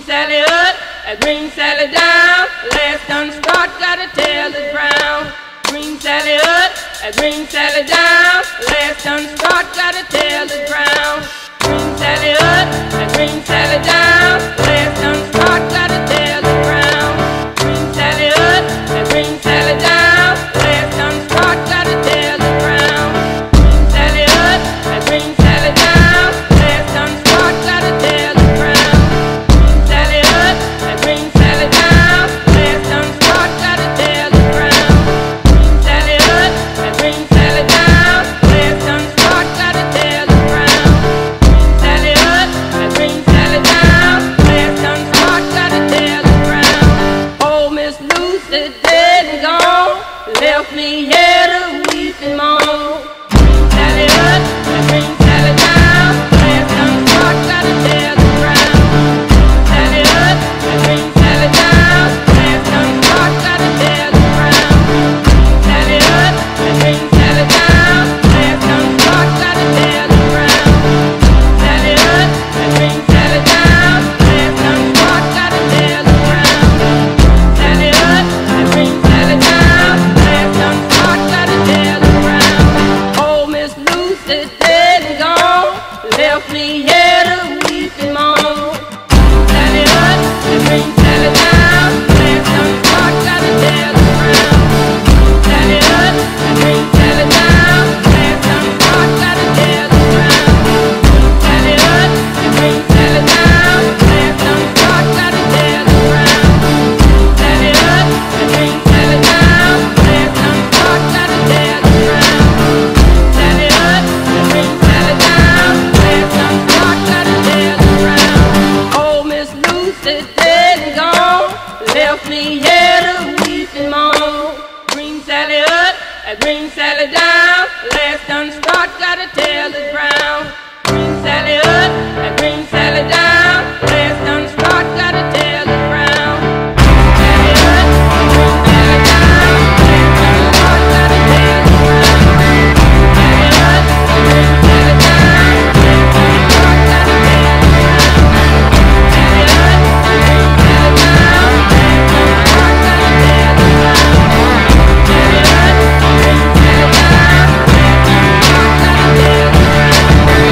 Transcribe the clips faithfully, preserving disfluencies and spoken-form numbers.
Sally up, a green Sally down. Last done start, gotta tell the ground. Green Sally up, a green Sally down. Last done start, gotta tell the ground. Green Sally up, a green Sally down. Last done start, gotta tell the ground. Green Sally up, a green Sally down. Last done start, gotta tell the ground. Green Sally up, a green Sally down. Last done start, gotta tell the ground. Green Sally up, a green Sally down. Last done start, gotta tell the ground. Green Sally up, a green Sally down. Last done start, gotta tell the ground. Green Sally up, a green Sally down. Last done start, gotta tell the ground. Oh, Miss Lucy dead and gone, left me here to weep and moan. Green Sally up, a green Sally down. Last done start, gotta tell the ground. Green Sally up, a green Sally down. Last done start, gotta tell the ground. Green Sally up, a green Sally down. Last done start, gotta tell the ground. Green Sally up, a green Sally down. Last done start, gotta tell the ground. Green Sally up, a green Sally down. Last done start, gotta tell the ground. Oh, Miss Lucy dead and gone, left me here to weep and moan. Green Sally up, a green Sally down. Last done start, gotta tell the ground. Green Sally up, a green Sally down. Last done start, gotta tell the ground. Green Sally up, a green Sally down. Last done start, gotta tell the ground. Green Sally up, a green Sally down. Last done start, gotta tell the ground. Green Sally up, a green Sally down. Last done start, gotta tell the ground. Oh, Miss Lucy dead and gone, left me here to weep and moan. Green Sally up, a green Sally down. Last done start, gotta tell the ground. Green Sally up, a green Sally down. Last done start, gotta tell the ground. Green Sally up, a green Sally down. Last done start, gotta tell the ground. Green Sally up, a green Sally down. Last done start, gotta tell the ground. Green Sally up, a green Sally down. Last done start, gotta tell the ground. Green Sally up, a green Sally down. Last done start, gotta tell the ground.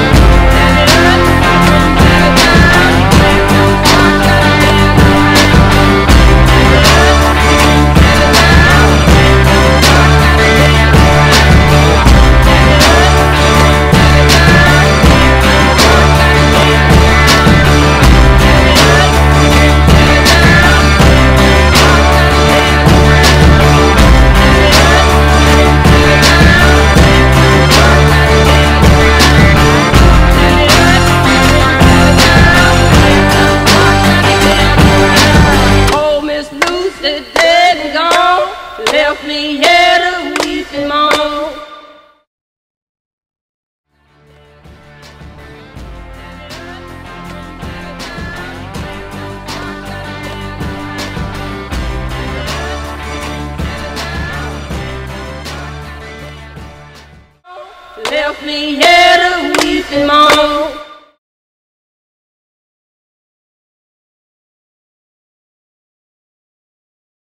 Sally up, a green Sally down. Last done start, gotta tell the ground. Sally up, a green Sally down. Last done start, gotta tell the ground. Sally up, a green Sally down. Last done start, gotta tell the ground. Sally up, a green Sally down. Last done start, gotta tell the ground. Sally up, a green Sally down. Last done start, gotta tell the ground. Sally up, a green Sally down. Last done start, gotta tell the ground. Oh, Miss Lucy dead and gone, left me here to weep and moan. Left me here to weep and moan.